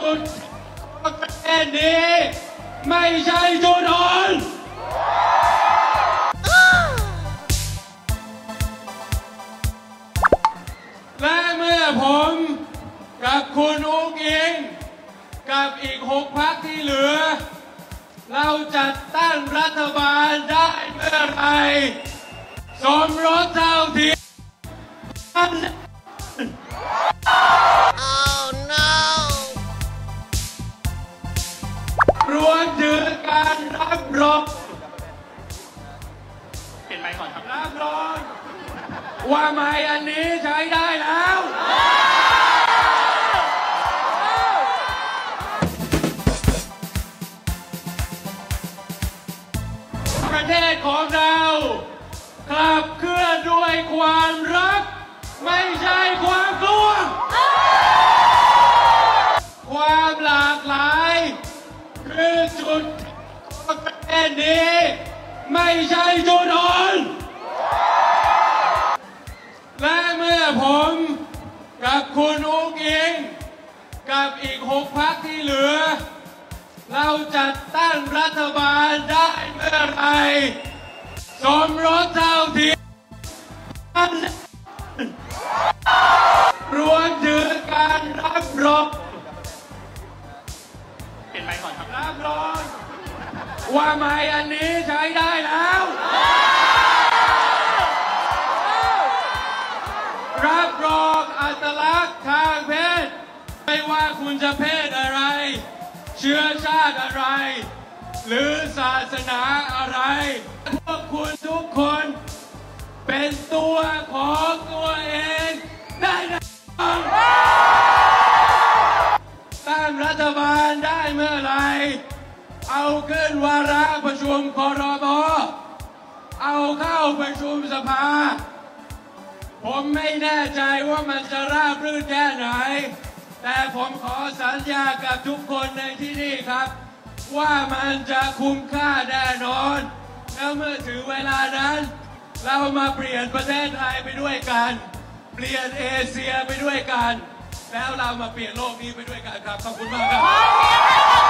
จุดประเทศนี้ไม่ใช่จุดอ่อนและเมื่อผมกับคุณอุ๊งอิงกับอีก6 พรรคที่เหลือเราจัดตั้งรัฐบาลได้เมื่อไหร่สมรสเท่าเทียมรวมถึงการรับรองเปลี่ยนไปก่อนครับรับรองว่าไม้อันนี้ใช้ได้แล้วประเทศของเราขับเคลื่อนด้วยความรักไม่ใช่ความกลัวความหลากหลายคือจุดของประเทศนี้ไม่ใช่จุดอ่อนและเมื่อผมกับคุณอุ๊งอิงกับอีก6 พรรคที่เหลือเราจัดตั้งรัฐบาลได้เมื่อไหร่สมรสเท่าเทียมรวมถึงการรับรองเปลี่ยนไปก่อนครับรับรองว่าไม้อันนี้ใช้ได้แล้วรับรองอัตลักษณ์ทางเพศไม่ว่าคุณจะเพศอะไรเชื้อชาติอะไรหรือศาสนาอะไรพวกคุณทุกคนเป็นตัวของตัวเองได้นะตั้งรัฐบาลได้เมื่อไหร่เอาขึ้นวาระประชุมครม.เอาเข้าประชุมสภาผมไม่แน่ใจว่ามันจะราบรื่นแค่ไหนแต่ผมขอสัญญากับทุกคนในที่นี่ครับว่ามันจะคุ้มค่าแน่นอนแล้วเมื่อถึงเวลานั้นเรามาเปลี่ยนประเทศไทยไปด้วยกันเปลี่ยนเอเชียไปด้วยกันแล้วเรามาเปลี่ยนโลกนี้ไปด้วยกันครับขอบคุณมากครับ